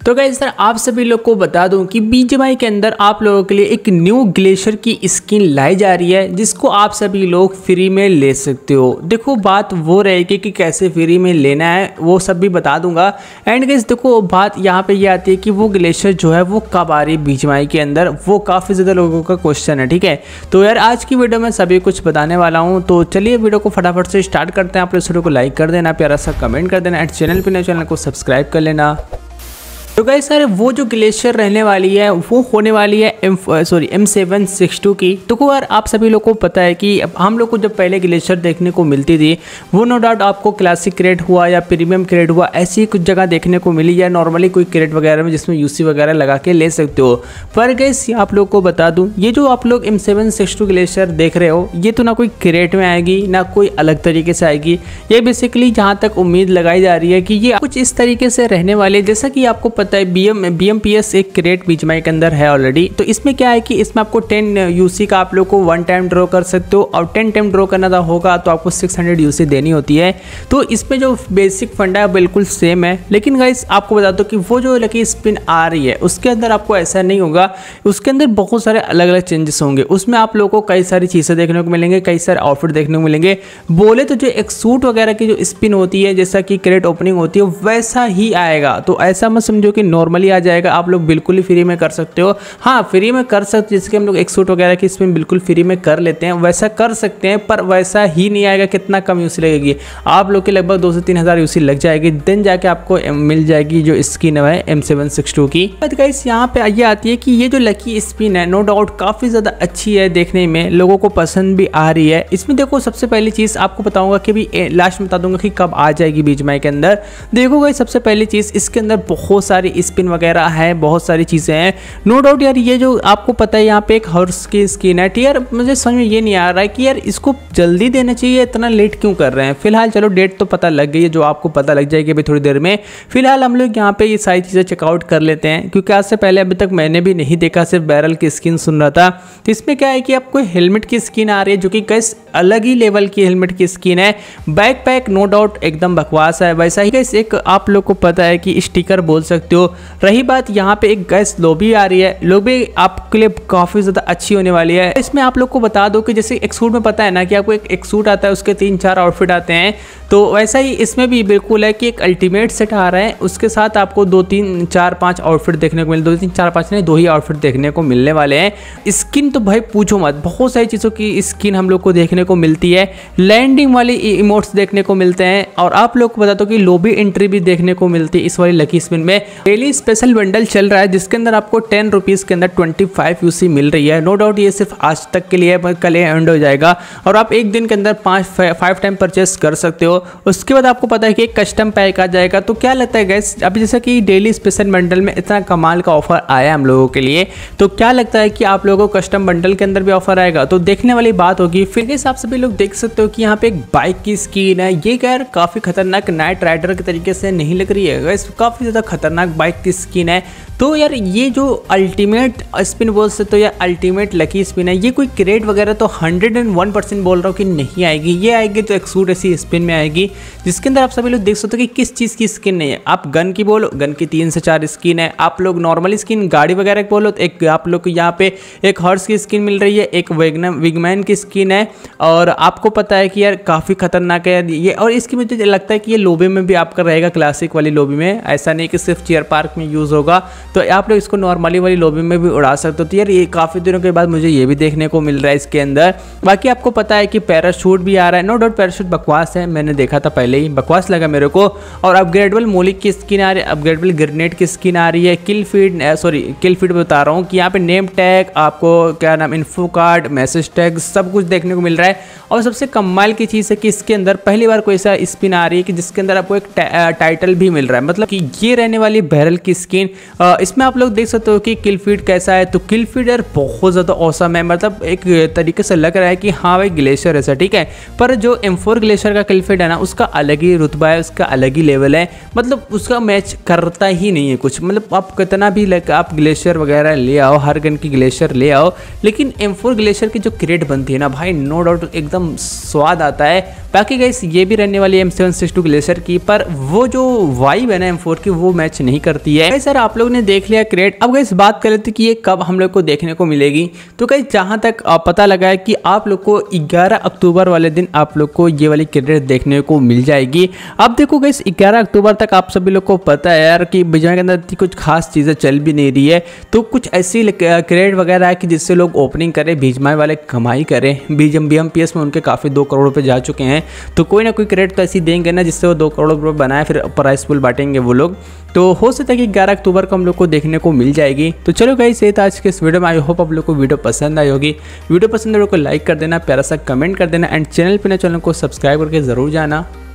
तो guys sir आप सभी लोग को बता दूं कि बीजीएमआई के अंदर आप लोगों के लिए एक न्यू ग्लेशियर की स्किन लाई जा रही है जिसको आप सभी लोग फ्री में ले सकते हो। देखो बात वो रहेगी कि कैसे फ्री में लेना है वो सब भी बता दूंगा। एंड गाइस देखो बात यहाँ पे ये आती है कि वो ग्लेशियर जो है वो कब आ रही है बीजीएमआई के अंदर, वो काफ़ी ज़्यादा लोगों का क्वेश्चन है। ठीक है, तो यार आज की वीडियो में सभी कुछ बताने वाला हूँ। तो चलिए वीडियो को फटाफट से स्टार्ट करते हैं। आप इस वीडियो को लाइक कर देना, प्यारा सा कमेंट कर देना, एंड चैनल पर नए चैनल को सब्सक्राइब कर लेना। तो गाइस सर वो जो ग्लेशियर रहने वाली है वो होने वाली है M762 की। तो यार आप सभी लोग को पता है कि हम लोग को जब पहले ग्लेशियर देखने को मिलती थी वो नो डाउट आपको क्लासिक क्रेट हुआ या प्रीमियम क्रेट हुआ ऐसी कुछ जगह देखने को मिली, या नॉर्मली कोई क्रेट वगैरह में जिसमें यूसी वगैरह लगा के ले सकते हो। पर गाइस आप लोग को बता दूं ये जो आप लोग M762 ग्लेशियर देख रहे हो ये तो ना कोई क्रेट में आएगी ना कोई अलग तरीके से आएगी। ये बेसिकली जहाँ तक उम्मीद लगाई जा रही है कि ये कुछ इस तरीके से रहने वाले, जैसा कि आपको पता है BMPS एक क्रेट बीजीएमआई के अंदर है ऑलरेडी। तो इसमें क्या है कि इसमें आपको 10 यूसी का आप लोग को 1 टाइम ड्रॉ कर सकते हो, और 10 टाइम ड्रॉ करना होगा तो आपको 600 यूसी देनी होती है। तो इसमें जो बेसिक फंडा है बिल्कुल सेम है, लेकिन गाइस आपको बता दो कि वो जो लकी स्पिन आ रही है उसके अंदर आपको ऐसा नहीं होगा, उसके अंदर बहुत सारे अलग अलग चेंजेस होंगे। उसमें आप लोगों को कई सारी चीज़ें देखने को मिलेंगे, कई सारे आउटफिट देखने को मिलेंगे। बोले तो जो एक सूट वगैरह की जो स्पिन होती है जैसा कि क्रेट ओपनिंग होती है वैसा ही आएगा। तो ऐसा मत समझो कि नॉर्मली आ जाएगा, आप लोग बिल्कुल ही फ्री में कर सकते हो। हाँ फ्री में कर सकते, जैसे कि हम लोग एक सूट वगैरह की स्पिन बिल्कुल फ्री में कर लेते हैं वैसा कर सकते हैं, पर वैसा ही नहीं आएगा। कितना कम यूसी लगेगी आप लोग के, लगभग 2 से 3 हज़ार यूसी लग जाएगी, देन जाके आपको मिल जाएगी जो स्किन है M762 की। गाइस यहाँ पे ये आती है कि ये जो लकी स्पिन है नो डाउट काफ़ी ज़्यादा अच्छी है, देखने में लोगों को पसंद भी आ रही है। इसमें देखो सबसे पहली चीज़ आपको बताऊंगा कि भी लास्ट में बता दूंगा कि कब आ जाएगी बीजीएमआई के अंदर। देखो गाइस सबसे पहली चीज़ इसके अंदर बहुत सारी स्पिन वगैरह है, बहुत सारी चीज़ें हैं नो डाउट। यार ये जो आपको पता है यहाँ पे एक हॉर्स की स्किन है, यार मुझे समझ में ये नहीं आ रहा है कि यार इसको जल्दी देना चाहिए, इतना लेट क्यों कर रहे हैं। फिलहाल चलो डेट तो पता लग गई है, जो आपको पता लग जाएगी अभी थोड़ी देर में। फिलहाल हम लोग यहाँ पे ये सारी चीज़ें चेकआउट कर लेते हैं, क्योंकि आज से पहले अभी तक मैंने भी नहीं देखा, सिर्फ बैरल की स्किन सुन रहा था। तो इसमें क्या है कि आपको हेलमेट की स्किन आ रही है जो कि कैसे अलग ही लेवल की हेलमेट की स्किन है। बैक पैक नो डाउट एकदम बकवास है, वैसा ही कैसे एक आप लोग को पता है कि स्टिकर बोल सकते हो। रही बात यहाँ पे एक गैस लॉबी आ रही है, लॉबी आपके लिए काफ़ी ज़्यादा अच्छी होने वाली है। इसमें आप लोग को बता दो कि जैसे एक सूट में पता है ना कि आपको एक सूट आता है उसके 3-4 आउटफिट आते हैं, तो वैसा ही इसमें भी बिल्कुल है कि एक अल्टीमेट सेट आ रहा है, उसके साथ आपको 2-3-4-5 आउटफिट देखने को मिले, 2-3-4-5 नहीं 2 ही आउटफिट देखने को मिलने वाले हैं। स्किन तो भाई पूछो मत, बहुत सारी चीज़ों की स्किन हम लोग को देखने को मिलती है। लैंडिंग वाली इमोट्स देखने को मिलते हैं, और आप लोग को बता दो कि लॉबी एंट्री भी देखने को मिलती है इस वाली लकी स्पिन में। डेली स्पेशल बंडल चल रहा है जिसके अंदर आपको 10 रुपीज़ के अंदर 25 यूसी मिल रही है। नो डाउट ये सिर्फ आज तक के लिए है, कल एंड हो जाएगा, और आप एक दिन के अंदर 5 टाइम परचेस कर सकते हो। उसके बाद आपको पता है कि एक कस्टम पैक आ जाएगा। तो क्या लगता है गैस अभी जैसा कि डेली स्पेशल बंडल में इतना कमाल का ऑफर आया हम लोगों के लिए, तो क्या लगता है कि आप लोगों को कस्टम बंडल के अंदर भी ऑफर आएगा? तो देखने वाली बात होगी। फिर गैस आप सभी लोग देख सकते हो कि यहाँ पे एक बाइक की स्किन है, ये यार काफ़ी खतरनाक नाइट राइडर के तरीके से नहीं लग रही है गैस, काफ़ी ज़्यादा खतरनाक बाइक की स्किन है। तो यार ये जो अल्टीमेट स्पिन बोल सकते हो या अल्टीमेट लकी स्पिन है, ये कोई क्रेट वगैरह तो 101% बोल रहा हूँ कि नहीं आएगी। ये आएगी तो एक सूट ऐसी स्पिन में आएगी जिसके अंदर आप सभी लोग देख सकते हो कि किस चीज़ की स्किन नहीं है। आप गन की बोलो, गन की 3 से 4 स्किन है। आप लोग नॉर्मल स्किन गाड़ी वगैरह की बोलो तो एक आप लोग को यहाँ पे एक हॉर्स की स्किन मिल रही है, एक विगमैन की स्किन है, और आपको पता है कि यार काफ़ी खतरनाक है ये। और इसकी मुझे लगता है कि ये लॉबी में भी आपका रहेगा, क्लासिक वाली लॉबी में, ऐसा नहीं कि सिर्फ चेयर पार्क में यूज़ होगा। तो आप लोग इसको नॉर्मली वाली लॉबी में भी उड़ा सकते हो। तो यार ये काफ़ी दिनों के बाद मुझे ये भी देखने को मिल रहा है इसके अंदर। बाकी आपको पता है कि पैराशूट भी आ रहा है, नो डाउट पैराशूट बकवास है, मैंने देखा था पहले ही, बकवास लगा मेरे को। और अपग्रेडेबल मोलिक की स्किन आ रही है, अपग्रेडेबल ग्रेनेड की स्किन आ रही है, किल फीड बता रहा हूँ कि यहाँ पे नेम टैग, आपको क्या नाम, इन्फो कार्ड, मैसेज टैग, सब कुछ देखने को मिल रहा है। और सबसे कमाल की चीज़ है कि इसके अंदर पहली बार कोई ऐसा स्पिन आ रही है कि जिसके अंदर आपको एक टाइटल भी मिल रहा है, मतलब कि ये रहने वाली बैरल की स्किन। इसमें आप लोग देख सकते हो कि किल फीड कैसा है। तो किल फीड यार बहुत ज़्यादा औसम है, मतलब एक तरीके से लग रहा है कि हाँ भाई ग्लेशियर ऐसा, ठीक है। पर जो M4 ग्लेशियर का किल फीड है ना उसका अलग ही रुतबा है, उसका अलग ही लेवल है, मतलब उसका मैच करता ही नहीं है कुछ। मतलब आप कितना भी आप ग्लेशियर वगैरह ले आओ, हर गन की ग्लेशियर ले आओ, लेकिन M4 ग्लेशियर की जो क्रेट बनती है ना भाई, नो डाउट एकदम स्वाद आता है। बाकी गाइस ये भी रहने वाली है M762 ग्लेशियर की, पर वो जो वाइब है ना M4 की वो मैच नहीं करती है। सर आप लोग ने देख लिया क्रेट, अब गाइस बात कर लेते कि ये कब हम लोग को देखने को मिलेगी। तो गाइस जहां तक पता लगा है कि आप लोग को 11 अक्टूबर वाले दिन आप लोग को ये वाली क्रेट देखने को मिल जाएगी। अब देखो गाइस 11 अक्टूबर तक आप सभी लोग को पता है यार कि बीजीएमआई के अंदर कुछ खास चीज़ें चल भी नहीं रही है, तो कुछ ऐसी क्रेट वगैरह है कि जिससे लोग ओपनिंग करें, बीजीएमआई वाले कमाई करें। BMPS में उनके काफ़ी 2 करोड़ रुपये जा चुके हैं, तो कोई ना कोई क्रेट तो ऐसी देंगे ना जिससे वो 2 करोड़ रुपये बनाए, फिर प्राइस पुल बांटेंगे वो लोग। तो हो सकता है कि 11 अक्टूबर को हम लोग को देखने को मिल जाएगी। तो चलो गाइस ये था आज के इस वीडियो में। आई होप आप लोग को वीडियो पसंद आई होगी। वीडियो पसंद है तो लाइक कर देना, प्यारा सा कमेंट कर देना, एंड चैनल पे ना चैनल को सब्सक्राइब करके ज़रूर जाना।